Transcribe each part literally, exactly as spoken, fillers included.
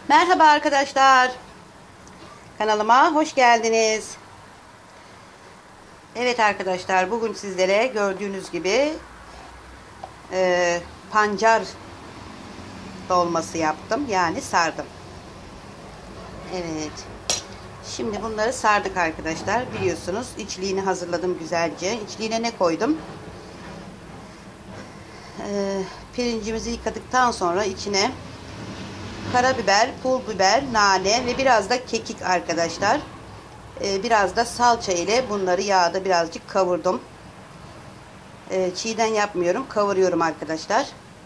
Merhaba arkadaşlar. Kanalıma hoş geldiniz. Evet arkadaşlar, bugün sizlere gördüğünüz gibi e, pancar dolması yaptım. Yani sardım. Evet. Şimdi bunları sardık arkadaşlar. Biliyorsunuz içliğini hazırladım güzelce. İçliğine ne koydum? E, pirincimizi yıkadıktan sonra içine karabiber, pul biber, nane ve biraz da kekik arkadaşlar. Ee, biraz da salça ile bunları yağda birazcık kavurdum. Ee, çiğden yapmıyorum, kavuruyorum arkadaşlar.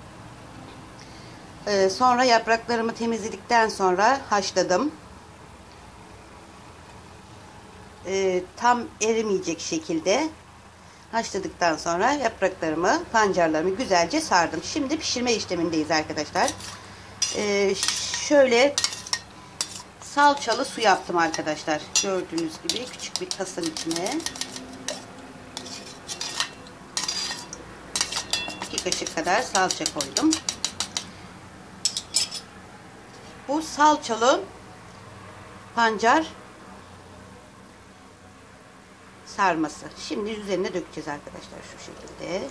Ee, sonra yapraklarımı temizledikten sonra haşladım. Ee, tam erimeyecek şekilde haşladıktan sonra yapraklarımı, pancarlarımı güzelce sardım. Şimdi pişirme işlemindeyiz arkadaşlar. Ee, şöyle salçalı su yaptım arkadaşlar. Gördüğünüz gibi küçük bir tasın içine iki kaşık kadar salça koydum. Bu salçalı pancar sarması. Şimdi üzerine dökeceğiz arkadaşlar şu şekilde.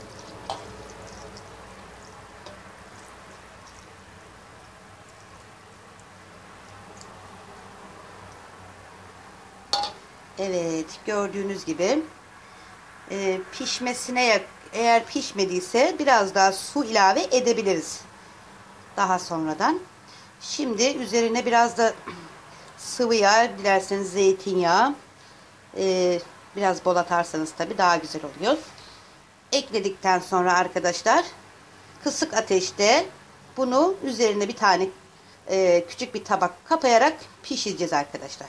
Evet, gördüğünüz gibi e, pişmesine, eğer pişmediyse biraz daha su ilave edebiliriz daha sonradan. Şimdi üzerine biraz da sıvı yağ, dilerseniz zeytinyağı, e, biraz bol atarsanız tabii daha güzel oluyor. Ekledikten sonra arkadaşlar kısık ateşte bunu üzerine bir tane e, küçük bir tabak kapayarak pişireceğiz arkadaşlar.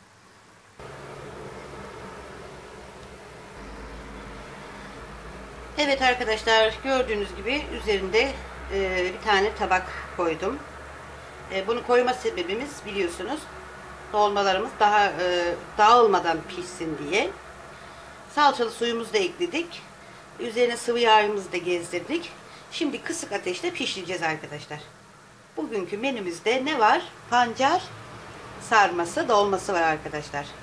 Evet arkadaşlar, gördüğünüz gibi üzerinde e, bir tane tabak koydum. E, bunu koyma sebebimiz biliyorsunuz dolmalarımız daha e, dağılmadan pişsin diye. Salçalı suyumuzu da ekledik. Üzerine sıvı yağımızı da gezdirdik. Şimdi kısık ateşte pişireceğiz arkadaşlar. Bugünkü menümüzde ne var? Pancar sarması, dolması var arkadaşlar.